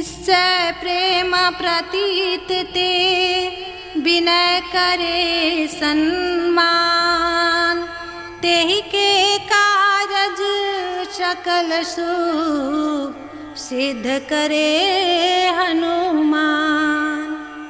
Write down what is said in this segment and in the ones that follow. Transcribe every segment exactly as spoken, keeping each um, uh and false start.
निश्चय प्रेम प्रतीत ते विनय करे सम्मान। तेहि के कारज सकल शुभ सिद्ध करे हनुमान।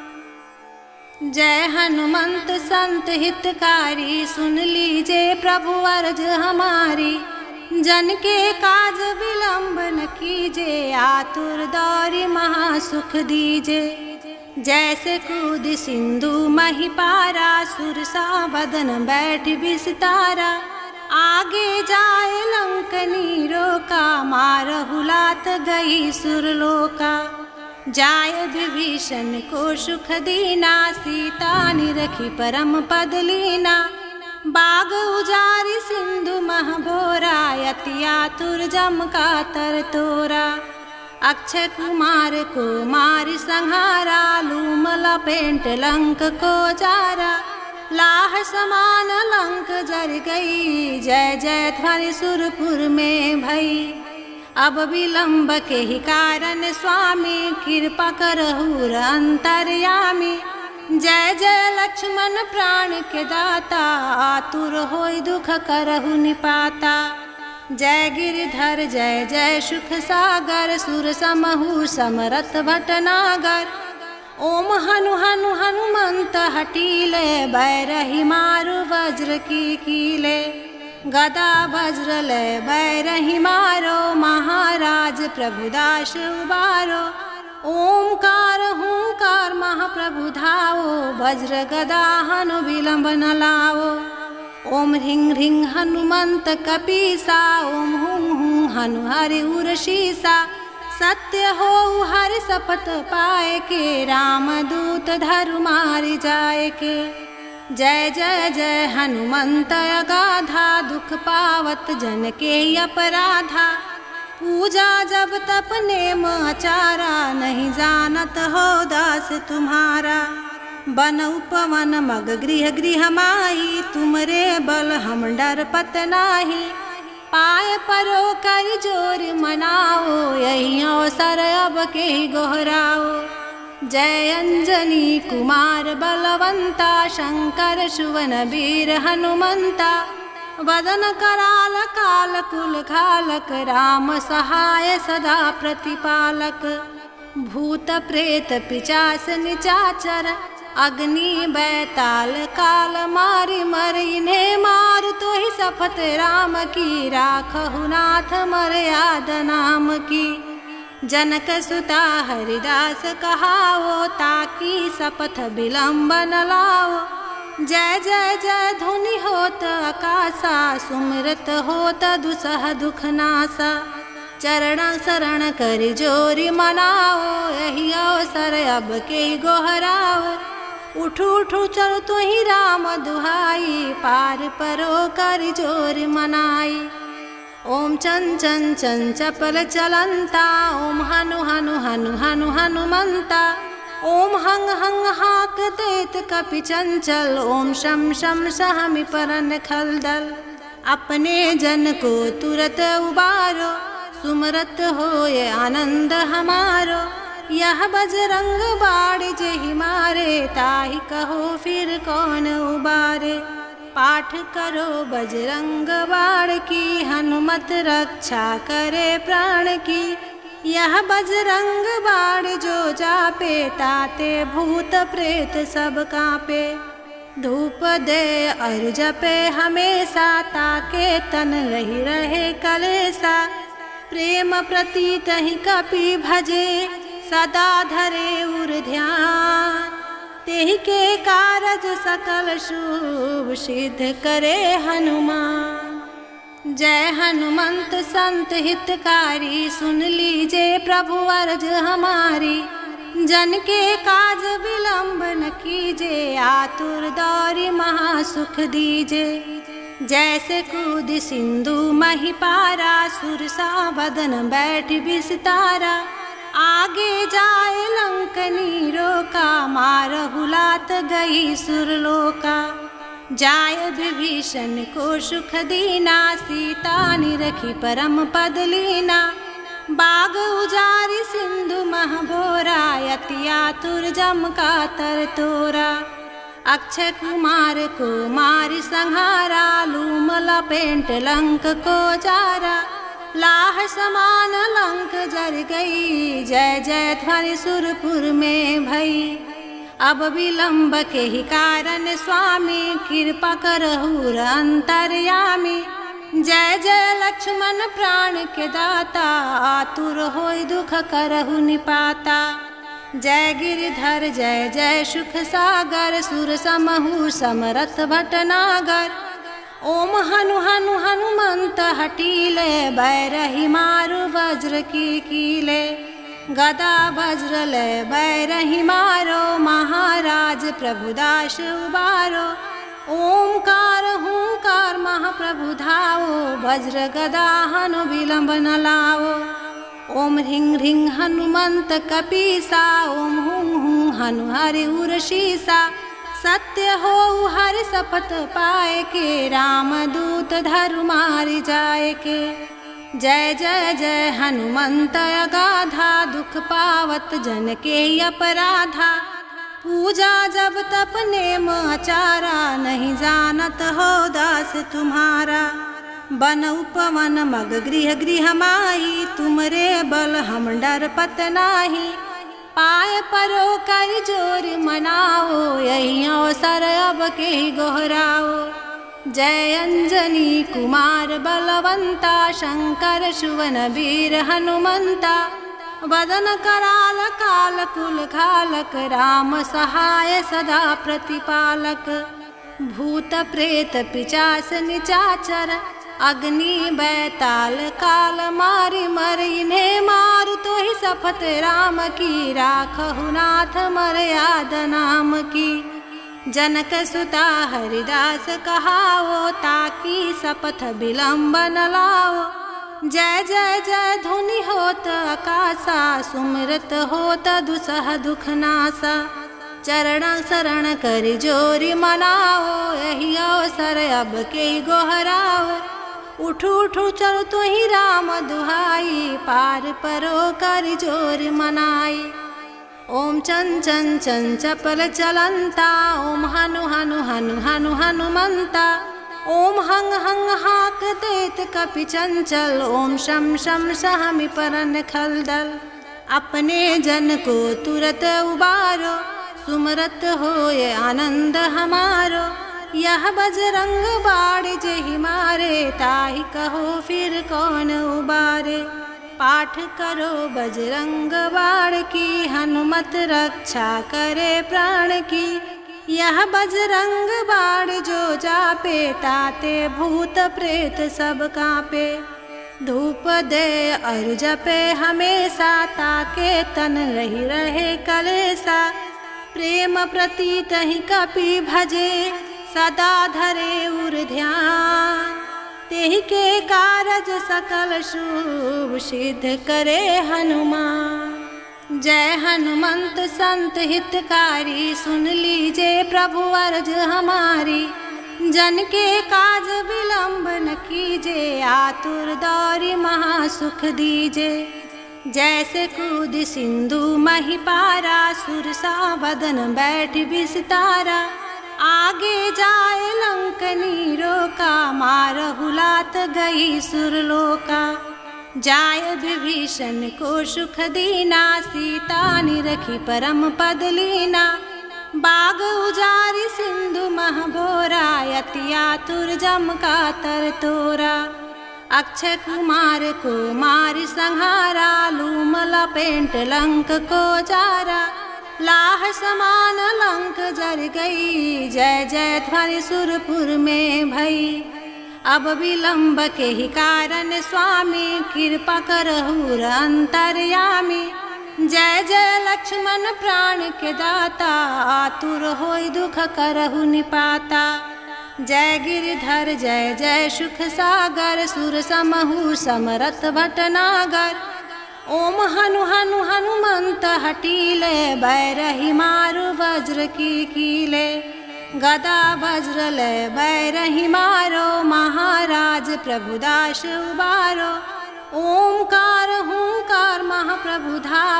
जय हनुमंत संत हितकारी, सुन लीजे प्रभु अर्ज हमारी। जन के काज विलंब न कीजे, आतुर दौरी महासुख दीजे। जैसे कूद सिंधु मही पारा, सुरसा बदन बैठ विस्तारा। आगे जाए लंकनी रोका, मारहु लात गई सुरलोका। जाय विभीषण को सुख दीना, सीता निरखी परम पद लीना। बाग उजारी सिंधु महबोरा, यति आतुर जम का तर तोरा। अक्षय कुमार को मारि संहारा, लूम लपेट लंक को जारा। लाह समान लंक जर गई, जय जय ध्वनि सुरपुर में भई। अब विलंब के ही कारण स्वामी, कृपा करहु अंतर्यामी। जय जय लक्ष्मण प्राण के दाता, आतुर होय दुख करहु निपाता। जय गिरिधर जय जय सुख सागर, सुर समहु समरथ भटनागर। ओम हनु हनु हनुमंत हटीले, बैरही मारु वज्र की कीले। गदा वज्र ले बैरही मारो, महाराज प्रभुदास उबारो। ओमकार हुंकार महाप्रभु धाओ, वज्र गदा हनु विलंब न लाओ। ओम ह्रीं ह्रीं हनुमंत कपीसा, ओम हुं हुं हनु हरि उर्षीसा। सत्य हो हरि शपथ पाए के, रामदूत धरु मारि जाए के। जय जय जय हनुमंत अगाधा, दुख पावत जन के अपराधा। पूजा जब तप नेम आचारा, नहीं जानत हो दास तुम्हारा। बन उपवन मग गृह गृह माही, तुमरे बल हम डर पत नाही। पाय परो कर जोर मनाओ, यही अवसर अब के गोहराओ। जय अंजनी कुमार बलवंता, शंकर सुवन वीर हनुमंता। वदन कराल काल कुल घालक, राम सहाय सदा प्रतिपालक। भूत प्रेत पिचास निचाचर, अग्नि बैताल काल मारि मर। इन्हें मार तो ही शपथ राम की, राखहु नाथ मर्याद नाम की। जनक सुता हरिदास कहाओ, ताकि शपथ विलंब न लाओ। जय जय जय धुनि होत आकाशा, सुमिरत होत दुसह दुख नासा। चरण शरण कर जोरी मनाओ, यही अवसर अब के गोहराओ। उठू उठू चलो तो ही राम दुहाई, पार परो कर जोर मनाई। ओम चन चन चन चपल चलंता, ओम हनु हनु हनु हनु हनुमंता। ओम हंग हंग हाक देत कपि चंचल, ओम शम शम सहमि परन खलदल। अपने जन को तुरत उबारो, सुमरत होए आनंद हमारो। यह बजरंग बाण जेहि मारे, ताहि कहो फिर कौन उबारे। पाठ करो बजरंग बाण की, हनुमत रक्षा करे प्राण की। यह बजरंग बाण जो जापे, ताते भूत प्रेत सब कांपे। धूप दे और जपे हमेशा, ताके तन रही रहे कलेसा। प्रेम प्रतीत ही कपि भजे, सदा धरे उर ध्यान। तेहि के कारज सकल शुभ सिद्ध करे हनुमान। जय हनुमंत संत हितकारी, सुन लीजे प्रभु अर्ज हमारी। जन के काज विलंब न कीजे, आतुर दौरी महासुख दीजे। जैसे कूद सिंधु मही पारा, सुरसा बदन बैठ विस्तारा। आगे जाए लंकनी रोका, मारहु लात गई सुरलोका। जाय विभीषण को सुख दीना, सीता निरखी परम पद लीना। बाग उजारी सिंधु मह भोरा यति आतुर जम का तर तोरा। अक्षय कुमार को मारी संहारा लूम लपेट लंक को जारा। लाह समान लंक जर गई जय जय ध्वनि सुरपुर में भई। अब विलंब के ही कारण स्वामी कृपा करहु अंतर्यामी। जय जय लक्ष्मण प्राण के दाता आतुर होय दुख करहु निपाता। जय गिरिधर जय जय सुख सागर सुर समहु समरथ भटनागर। ओम हनु हनु हनुमंत हटीले बैरही मारु वज्र की कीले। गदा वज्र ले बैरही मारो महाराज प्रभुदास उबारो। ओमकार हुंकार महाप्रभु धाओ वज्र गदा हनु विलंब न लाओ। ओम ह्रीं ह्रीं हनुमंत कपीसा ओम हुं हुं हनु हरि उर्षीसा। सत्य हो हरि शपथ पाए के रामदूत धरु मारि जाए के। जय जय जय हनुमंत अगाधा दुख पावत जन के अपराधा। पूजा जब तप नेम आचारा नहीं जानत हो दास तुम्हारा। बन उपवन मग गृह गृह माई तुमरे बल हम डर पत नाही। पाए परो कर जोर मनाओ यही अवसर अब के गोहराओ। जय अंजनी कुमार बलवंता शंकर सुवन वीर हनुमंता। वदन कराल काल कुल खालक राम सहाय सदा प्रतिपालक। भूत प्रेत पिचास निचाचर अग्नि बैताल काल मारि मर इन्हें मारु तो ही शपथ राम की। राखहु नाथ मर्याद नाम की। जनक सुता हरिदास कहाओ ताकि शपथ विलंब न लाओ। जय जय जय धुनि होत आकाशा सुमिरत होत दुसह दुख नासा। चरण शरण कर जोरी मनाओ यही अवसर अब के गोहराओ। उठू उठू चल तो ही राम दुहाई पार परो कर जोर मनाई। ओम चंचन चन चपल चलंता ओम हनु हनु हनु हनु हनुमंता। ओम हंग हंग हाक देत कपि चंचल ओम शम शम सहमि परन खलदल। अपने जन को तुरत उबारो सुमरत होय आनंद हमारो। यह बजरंग बाण जेहि मारे ताहि कहो फिर कौन उबारे। पाठ करो बजरंग बाण की हनुमत रक्षा करे प्राण की। यह बजरंग बाण जो जापे ताते भूत प्रेत सब कांपे। धूप दे और जपे हमेशा ताके तन रही रहे कलेसा। प्रेम प्रतीत ही कपि भजे सदा धरे उर ध्यान। तेहि के कारज सकल शुभ सिद्ध करे हनुमान। जय हनुमंत संत हितकारी सुन लीजे प्रभु अर्ज हमारी। जन के काज विलंब न कीजे आतुर दौरी महासुख दीजे। जैसे कूद सिंधु मही पारा सुरसा बदन बैठ विस्तारा। आगे जाए लंकनी रोका मारहु लात गई सुरलोका। जाय विभीषण को सुख दीना सीता निरखी परम पद लीना। बाग उजारी सिंधु महबोरा यति आतुर जम का तर तोरा। अक्षय कुमार को मारी संहारा लूम लपेट लंक को जारा। लाह समान लंक जर गई जय जय ध्वनि सुरपुर में भई। अब विलंब के ही कारण स्वामी कृपा करहु अंतर्यामी। जय जय लक्ष्मण प्राण के दाता आतुर होय दुख करहु निपाता। जय गिरिधर जय जय सुख सागर सुर समहु समरथ भटनागर। ओम हनु हनु हनुमंत हटीले बैरही मारु वज्र की कीले। गदा वज्र ले बैरही मारो महाराज प्रभुदास उबारो। ओमकार हुंकार महाप्रभु धाओ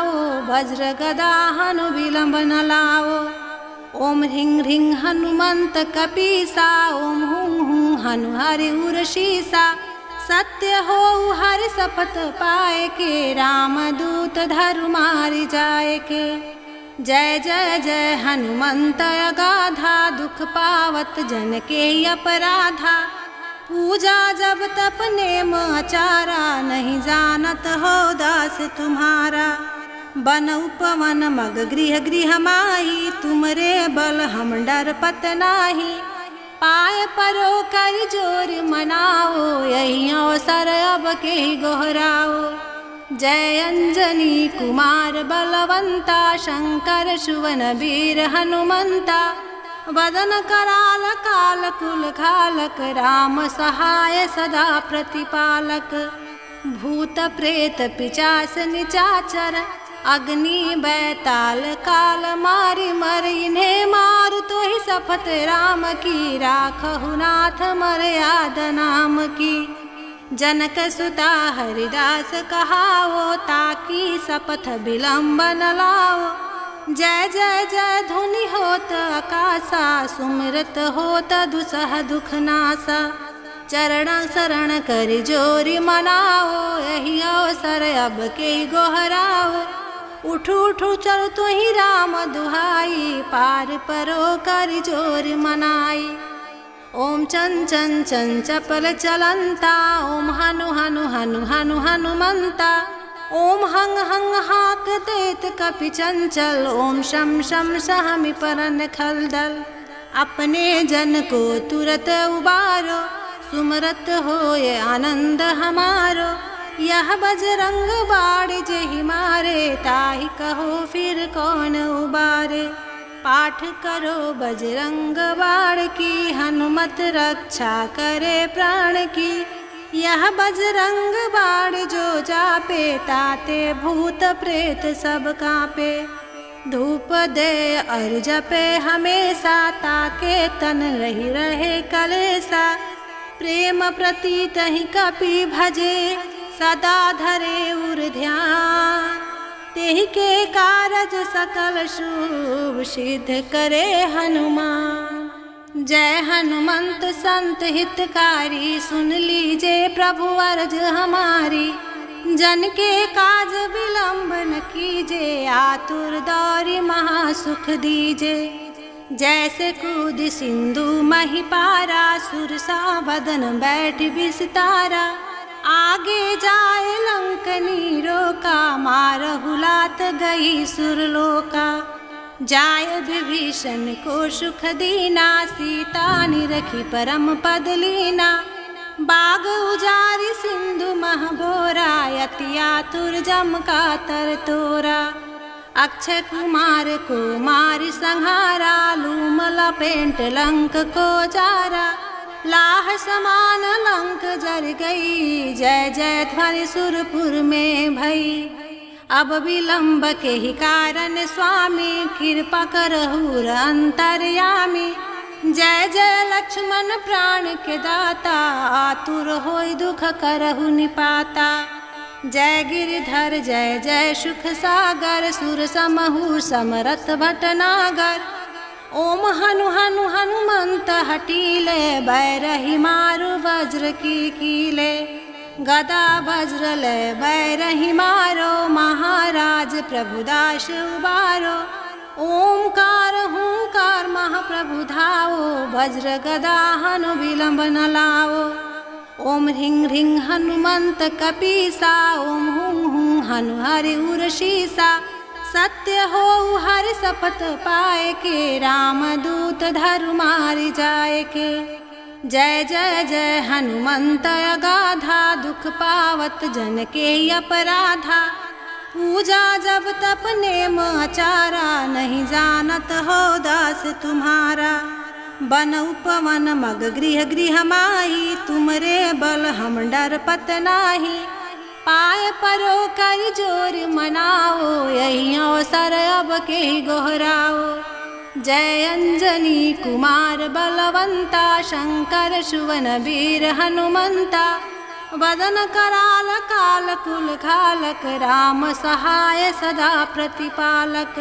वज्र गदा हनु विलंब न लाओ। ओम ह्रीं ह्रीं हनुमंत कपीसा, ओम हुं हुं हनु हरि उर्षीसा। सत्य हो हरि शपथ पाए के, रामदूत धरु मारि जाए के। जय जय जय हनुमंत अगाधा, दुख पावत जन के अपराधा। पूजा जब तप नेम आचारा, नहीं जानत हो दास तुम्हारा। बन उपवन मग गृह गृह माही, तुमरे बल हम डर पत नाही। पाय परो कर जोर मनाओ, यही अवसर अब के गोहराओ। जय अंजनी कुमार बलवंता, शंकर सुवन वीर हनुमंता। वदन कराल काल कुल खालक, राम सहाय सदा प्रतिपालक। भूत प्रेत पिचास निचाचर, अग्नि बैताल काल मारि मर। इन्हें मारु तो ही शपथ राम की, राखहु नाथ मर्याद नाम की। जनक सुता हरिदास कहावो, ताकि शपथ विलंब न लाओ। जय जय जय धुनि होत आकाशा, सुमिरत होत दुसह दुख नासा। चरण शरण कर जोरी मनाओ, यही अवसर अब के गोहराओ। उठू उठू चल तो ही राम दुहाई, पार परो कर जोर मनाई। ओम चन चन चन चपल चलंता, ओम हनु हनु हनु हनु हनुमंता। ओम हंग हंग हाक देत कपि चंचल, ओम शम शम सहमि परन खलदल। अपने जन को तुरत उबारो, सुमरत होए आनंद हमारो। यह बजरंग बाण जेहि मारे, ताहि कहो फिर कौन उबारे। पाठ करो बजरंग बाण की, हनुमत रक्षा करे प्राण की। यह बजरंग बाण जो जापे, ताते भूत प्रेत सब कांपे। धूप दे और जपे हमेशा, ताके तन रही रहे कलेसा। प्रेम प्रति तहि कपि भजे, सदा धरे उर ध्यान। तेहि के कारज सकल शुभ, सिद्ध करे हनुमान। जय हनुमंत संत हितकारी, सुन लीजे प्रभु अर्ज हमारी। जन के काज विलंब न कीजे, आतुर दौरी महासुख दीजे। जैसे कूद सिंधु मही पारा, सुरसा बदन बैठ विस्तारा। आगे जाए लंकनी रोका, मारहु लात गई सुरलोका। जाय विभीषण को सुख दीना, सीता निरखी परम पद लीना। बाग उजारी सिंधु मह बोरा, यति आतुर जम का तर तोरा। अक्षय कुमार को मारि संहारा, लूम लपेट लंक को जारा। लाह समान लंक जर गई, जय जय ध्वनि सुरपुर में भई। अब विलंब के ही कारण स्वामी, कृपा करहु अंतर्यामी। जय जय लक्ष्मण प्राण के दाता, आतुर होई दुख करहु निपाता। जय गिरिधर जय जय सुख सागर, सुर समहु समरथ भटनागर। ओम हनु हनु हनुमंत हटीले, बैरही मारु वज्र की कीले। गदा वज्र ले बैरही मारो, महाराज प्रभुदास उबारो। ओमकार हुंकार महाप्रभु धाओ, वज्र गदा हनु विलंब न लाओ। ओम ह्रीं ह्रीं हनुमंत कपीसा, ओम हुं हुं हनु हरि उर्षीसा। सत्य हो हरि शपथ पाए के, रामदूत धरु मारि जाए के। जय जय जय हनुमंत अगाधा, दुख पावत जन के अपराधा। पूजा जब तप नेम आचारा, नहीं जानत हो दास तुम्हारा। बन उपवन मग गृह गृह माही, तुमरे बल हम डर पत नाही। पाय परो कर जोर मनाओ, यही अवसर अब के गोहराओ। जय अंजनी कुमार बलवंता, शंकर सुवन वीर हनुमंता। वदन कराल काल कुल घालक, राम सहाय सदा प्रतिपालक।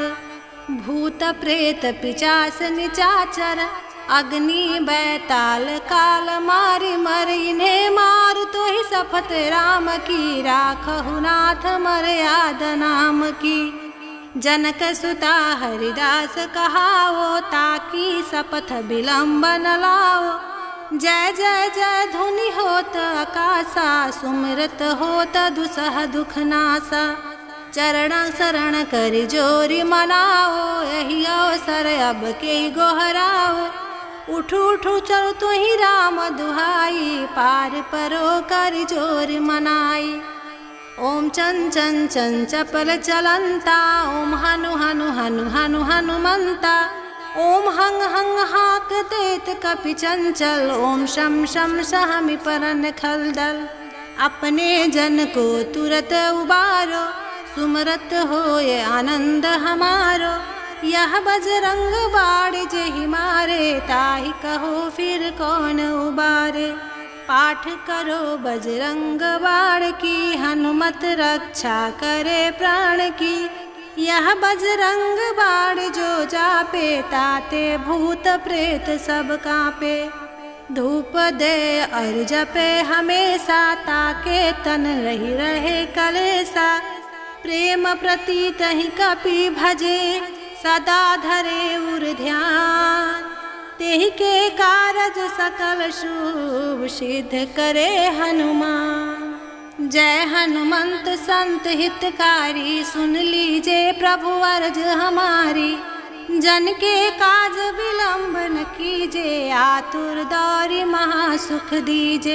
भूत प्रेत पिचास निचाचर, अग्नि बैताल काल मारि मर। इन्हें मार तो ही शपथ राम की, राखहु नाथ मर्याद नाम की। जनक सुता हरिदास कहावो, ताकि शपथ विलंब न लाओ। जय जय जय धुनि होत आकाशा, सुमिरत होत दुसह दुख नासा। चरण शरण कर जोरी मनाओ, यही अवसर अब के गोहराओ। उठू उठू चल तो ही राम दुहाई, पार परो कर जोर मनाई। ओम चन चन चन चपल चलंता, ओम हनु हनु हनु हनु हनुमंता। ओम हंग हंग हाक देत कपि चंचल, ओम शम शम सहमि परन खलदल। अपने जन को तुरत उबारो, सुमरत होए आनंद हमारो। यह बजरंग बाण जेहि मारे, ताहि कहो फिर कौन उबारे। पाठ करो बजरंग बाण की, हनुमत रक्षा करे प्राण की। यह बजरंग बाण जो जापे, ताते भूत प्रेत सब कांपे। धूप दे और जपे हमेशा, ताके तन रही रहे कलेसा। प्रेम प्रतीत ही कपि भजे, सदा धरे उर ध्यान। तेहि के कारज सकल शुभ, सिद्ध करे हनुमान। जय हनुमंत संत हितकारी, सुन लीजे प्रभु अर्ज हमारी। जन के काज विलंब न कीजे, आतुर दौरी महासुख दीजे।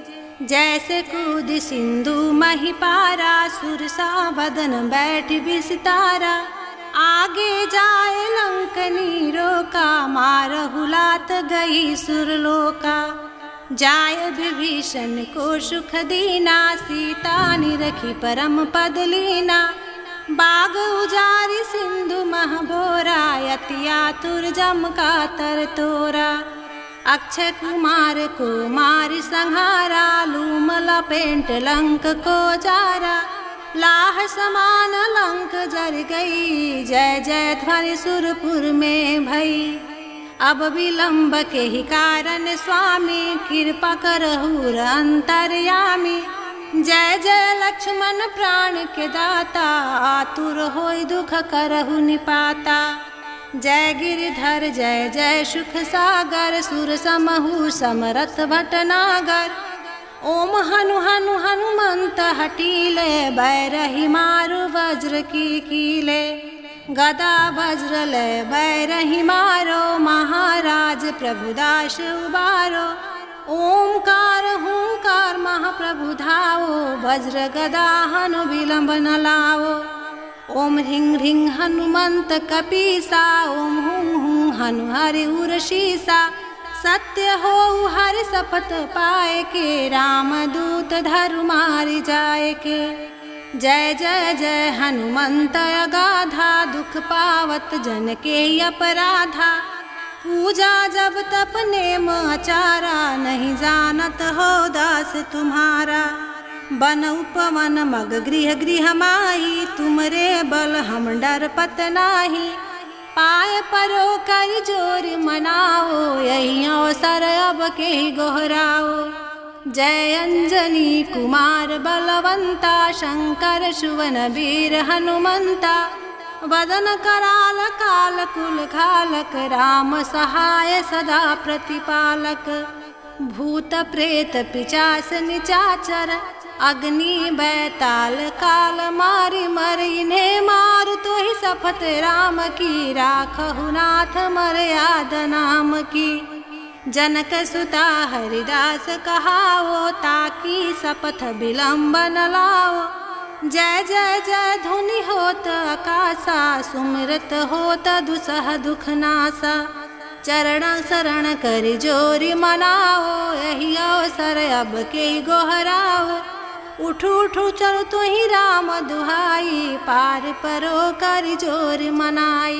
जैसे कूद सिंधु मही पारा, सुरसा बदन बैठ विसितारा। आगे जाए लंकनी रोका, मारहु लात गई सुरलोका। जाय विभीषण को सुख दीना, सीता निरखी परम पद लीना। बाग उजारी सिंधु मह बोरा, यति आतुर जम का तर तोरा। अक्षय कुमार को मारि संहारा, लूम लपेट लंक को जारा। लाह समान लंक जर गई, जय जय ध्वनि सुरपुर में भई। अब विलंब के ही कारण स्वामी, कृपा करहु अंतर्यामी। जय जय लक्ष्मण प्राण के दाता, आतुर होय दुख करहु निपाता। जय गिरिधर जय जय सुख सागर, सुर समहु समरथ भटनागर। ओम हनु हनु हनुमंत हटीले, बैरही मारु वज्र की कीले। गदा वज्र ले बैरही मारो, महाराज प्रभुदास उबारो। ओमकार हुंकार महाप्रभु धावो, वज्र गदा हनु विलंब न लाओ। ओम ह्रीं ह्रीं हनुमंत कपीसा, ओम हुं हुं हनु हरि उरशीसा। सत्य हो हरि शपथ पाए के, रामदूत धरु मारि जाए के। जय जय जय हनुमंत अगाधा, दुख पावत जन के अपराधा। पूजा जब तप नेम आचारा, नहीं जानत हो दास तुम्हारा। बन उपवन मग गृह गृह माही, तुमरे बल हम डर पत नाही। पाय परो कर जोर मनाओ, यही अवसर अब के गोहराओ। जय अंजनी कुमार बलवंता, शंकर सुवन वीर हनुमंता। वदन कराल काल कुल घालक, राम सहाय सदा प्रतिपालक। भूत प्रेत पिचास निचाचर, अग्नि बैताल काल मारि मर। इन्हें मार तो ही शपथ राम की, राखहु नाथ मर्याद नाम की। जनक सुता हरिदास कहावो, ताकि शपथ विलंब न लाओ। जय जय जय धुनि होत आकाशा, सुमिरत होत दुसह दुख नासा। चरण शरण कर जोरी मनाओ, यही अवसर अब के गोहराओ। उठू उठू चल तो ही राम दुहाई, पार परो कर जोर मनाई।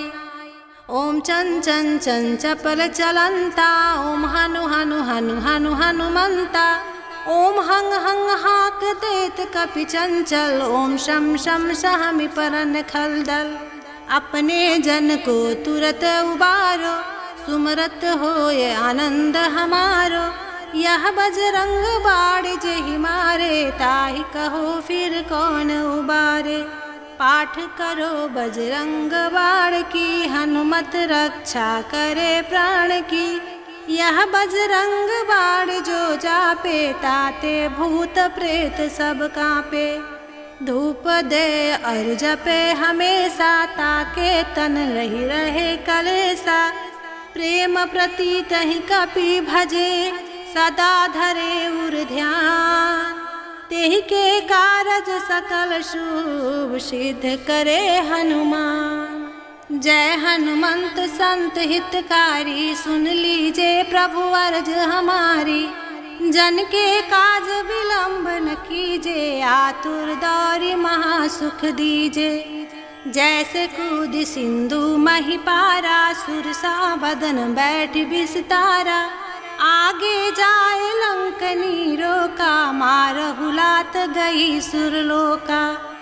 ओम चन चन चन चपल चलंता, ओम हनु हनु हनु हनु हनुमंता। ओम हंग हंग हाक देत कपि चंचल, ओम शम शम सहमि परन खलदल। अपने जन को तुरत उबारो, सुमरत होए आनंद हमारो। यह बजरंग बाण जेहि मारे, ताहि कहो फिर कौन उबारे। पाठ करो बजरंग बाण की, हनुमत रक्षा करे प्राण की। यह बजरंग बाण जो जापे, ताते भूत प्रेत सब कांपे। धूप दे और जपे हमेशा, ताके तन रही रहे कलेसा। प्रेम प्रति तहि कपि भजे, सदा धरे उर ध्यान। तेहि के कारज सकल शुभ, सिद्ध करे हनुमान। जय हनुमंत संत हितकारी, सुन लीजे प्रभु अर्ज हमारी। जन के काज विलंब न कीजे, आतुर दौरी महासुख दीजे। जैसे कूद सिंधु मही पारा, सुरसा बदन बैठ बिस्तारा। आगे जाए लंकनी रोका, मारहु लात गई सुरलोका।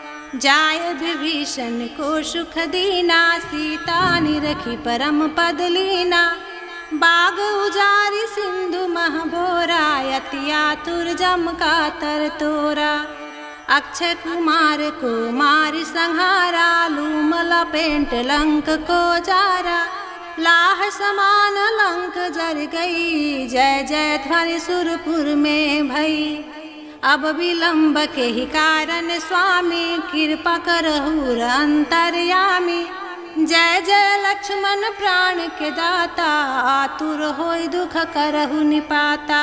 जाय विभीषण को सुख दीना, सीता निरखी परम पद लीना। बाग उजारी सिंधु मह बोरा, यति आतुर जम का तर तोरा। अक्षय कुमार को मारि संहारा, लूम लपेट लंक को जारा। लाह समान लंक जर गई, जय जय ध्वनि सुरपुर में भई। अब विलंब के ही कारण स्वामी, कृपा करहु अंतर्यामी। जय जय लक्ष्मण प्राण के दाता, आतुर होय दुख करहु निपाता।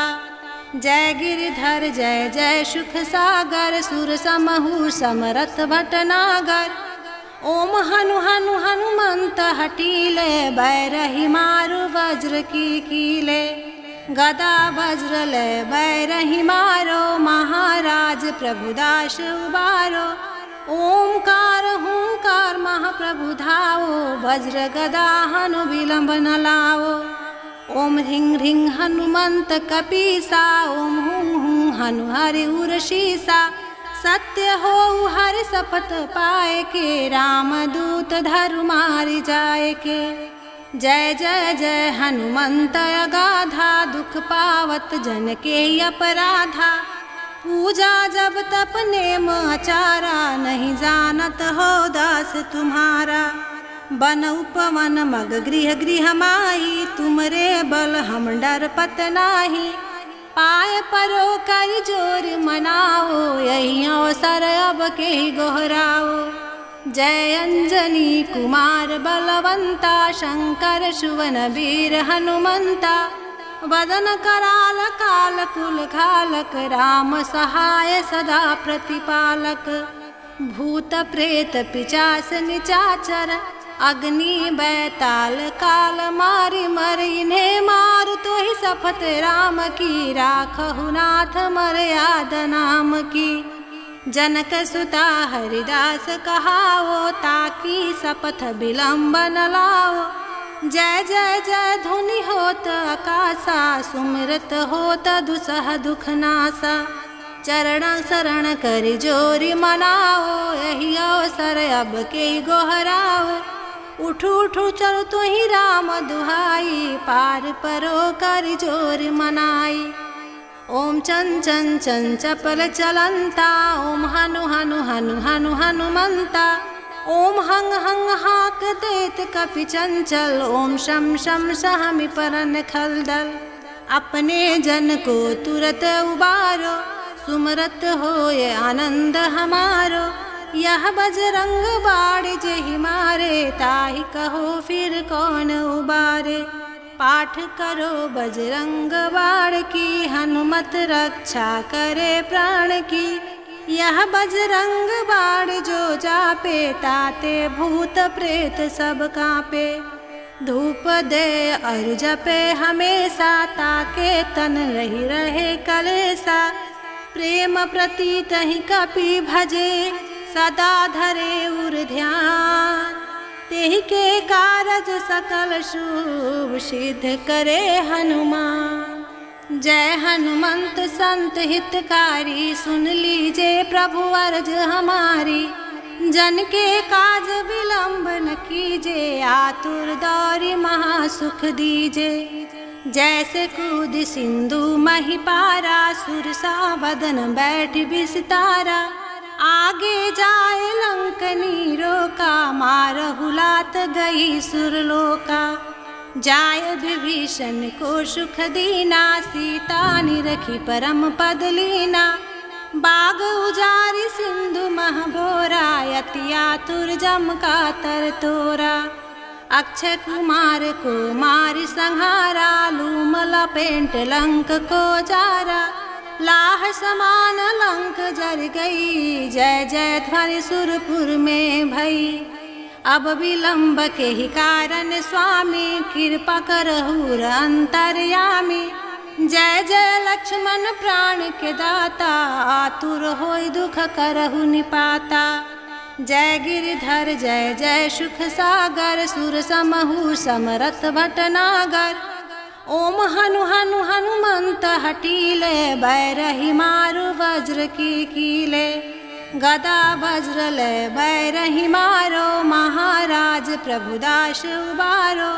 जय गिरिधर जय जय सुख सागर, सुर समहु समरथ भटनागर। ओम हनु हनु हनुमंत हटीले, बैरहि मारु वज्र की कीले। गदा वज्र ले बैरहि मारो, महाराज प्रभुदास उबारो। ओमकार हुंकार महाप्रभु धाओ, वज्र गदा हनु विलंब न लाओ। ओम ह्रीं ह्रीं हनुमंत कपीसा, ओम हुं हुं हनु हरि उरशीसा। सत्य हो हरि शपथ पाए के, राम दूत धरु मारि जाए के। जय जय जय हनुमंत अगाधा, दुख पावत जन के अपराधा। पूजा जब तप नेम आचारा, नहीं जानत हो दास तुम्हारा। बन उपवन मग गृह गृह माही, तुमरे बल हम डर पत नाही। पाय परो कर जोर मनाओ, यही अवसर अब के गोहराओ। जय अंजनी कुमार बलवंता, शंकर सुवन वीर हनुमंता। वदन कराल काल कुल घालक, राम सहाय सदा प्रतिपालक। भूत प्रेत पिचास निचाचर, अग्नि बैताल काल मारि मर। इन्हें मार तो ही शपथ राम की, राखहु नाथ मर्याद नाम की। जनक सुता हरिदास कहाओ, ताकि शपथ विलंब न लाओ। जय जय जय धुनि होत आकाशा, सुमिरत होत दुसह दुख नासा। चरण शरण कर जोरी मनाओ, यही अवसर अब के गोहराओ। उठू उठू चल तो ही राम दुहाई, पार परो कर जोर मनाई। ओम चंचन चन चपल चलंता, ओम हनु हनु हनु हनु हनुमंता। ओम हंग हंग हाक देत कपि चंचल, ओम शम शम सहमि परन खलदल। अपने जन को तुरत उबारो, सुमरत होए आनंद हमारो। यह बजरंग बाण जेहि मारे, ताहि कहो फिर कौन उबारे। पाठ करो बजरंग बाण की, हनुमत रक्षा करे प्राण की। यह बजरंग बाण जो जापे, ताते भूत प्रेत सब कांपे। धूप दे और जपे हमेशा, ताके तन रही रहे कलेसा। प्रेम प्रति तहि कपि भजे, सदा धरे उर ध्यान। तेहि के कारज सकल शुभ, सिद्ध करे हनुमान। जय हनुमंत संत हितकारी, सुन लीजिए प्रभु अर्ज हमारी। जन के काज विलंब न कीजे, आतुर दौरी महासुख दीजे। जैसे कूद सिंधु मही पारा, सुरसा बदन बैठ विस्तारा। आगे जाए लंकनी रोका, मारहु लात गई सुरलोका। जाय विभीषण को सुख दीना, सीता निरखी परम पद लीना। बाग उजारी सिंधु महबोरा, यति आतुर जम का तर तोरा। अक्षय कुमार को मारि संहारा, लूम लपेट लंक को जारा। लाह समान लंक जर गई, जय जय ध्वनि सुरपुर में भई। अब विलंब के ही कारण स्वामी, कृपा करहु अंतर्यामी। जय जय लक्ष्मण प्राण के दाता, आतुर होय दुख करहु निपाता। जय गिरिधर जय जय सुख सागर, सुर समहु समरथ भटनागर। ओम हनु हनु हनुमंत हटीले, बैरही मारु वज्र की कीले। गदा वज्र ले बैरही मारो, महाराज प्रभुदास उबारो।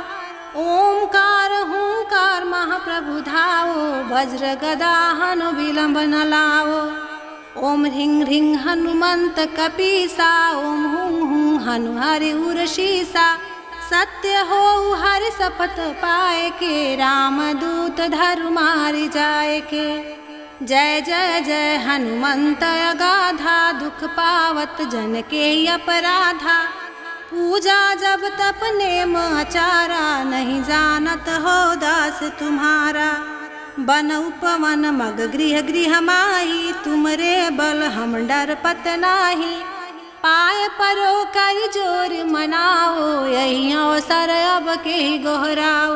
ओमकार हुंकार महाप्रभु धाओ, वज्र गदा हनु विलंब न लाओ। ओम ह्रीं ह्रीं हनुमंत कपीसा, ओम हुं हुं हनु हरि उर्षीसा। सत्य हो हरि शपथ पाए के, रामदूत धरु मारि जाए के। जय जय जय हनुमंत अगाधा, दुख पावत जन के अपराधा। पूजा जब तप नेम आचारा, नहीं जानत हो दास तुम्हारा। बन उपवन मग गृह गृह माही, तुमरे बल हम डर पत नाही। पाय परो कर जोर मनाओ, यही अवसर अब के गोहराओ।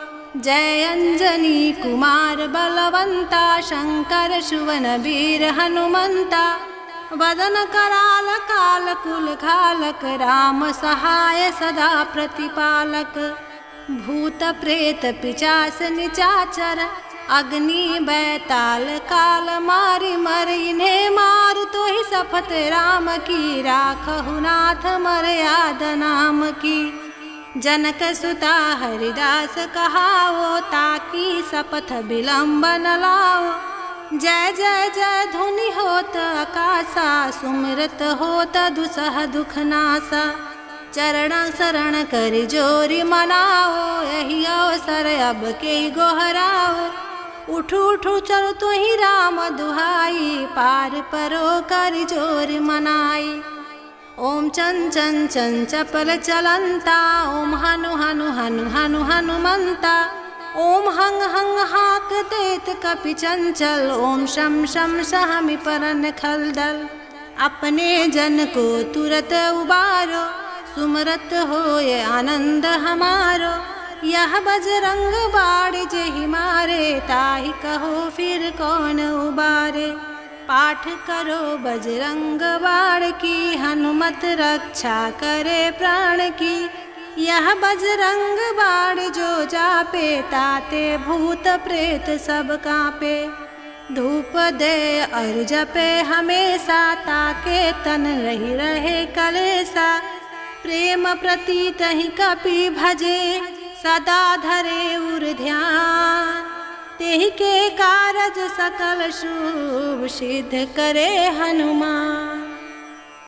जय अंजनी कुमार बलवंता, शंकर सुवन वीर हनुमंता। वदन कराल काल कुल खालक, राम सहाय सदा प्रतिपालक। भूत प्रेत पिचास निचाचर, अग्नि बैताल काल मारि मर। इन्हें मारु तो ही शपथ राम की, राखहु नाथ मर्याद नाम की। जनक सुता हरिदास कहाओ, ताकि शपथ विलंब न लाओ। जय जय जय धुनि होत आकाशा, सुमिरत होत दुसह दुख नासा। चरण शरण कर जोरी मनाओ, यही अवसर अब के गोहराओ। उठू उठू चलो तो ही राम दुहाई, पार परो कर जोर मनाई। ओम चन चन चन चपल चलंता, ओम हनु हनु हनु हनु हनुमंता। ओम हंग हंग हाक देत कपि चंचल, ओम शम शम सहमि परन खलदल। अपने जन को तुरत उबारो, सुमरत होय आनंद हमारो। यह बजरंग बाण जेहि मारे, ताहि कहो फिर कौन उबारे। पाठ करो बजरंग बाण की, हनुमत रक्षा करे प्राण की। यह बजरंग बाण जो जापे, ताते भूत प्रेत सब कांपे। धूप दे और जपे हमेशा, ताके तन रही रहे कलेसा। प्रेम प्रतीत ही कपि भजे, सदा धरे उर ध्यान। तेहि के कारज सकल शुभ सिद्ध करे हनुमान।